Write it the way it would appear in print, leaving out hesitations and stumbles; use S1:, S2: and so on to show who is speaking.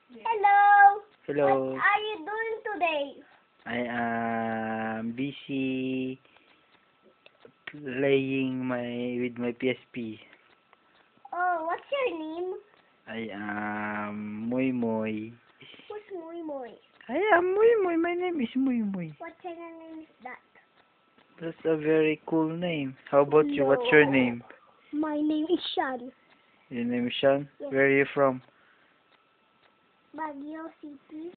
S1: Hello.
S2: Hello.
S1: What are you doing today?
S2: I am busy playing with my PSP.
S1: Oh, what's your name?
S2: I am Muy Muy.
S1: Who's Muy Muy?
S2: I am Muy Muy. My name is Muy Muy.
S1: What kind of name is that?
S2: That's a very cool name. How about you? What's your name?
S1: My name is Sean.
S2: Your name is Sean?
S1: Yes.
S2: Where are you from?
S1: Baguio City.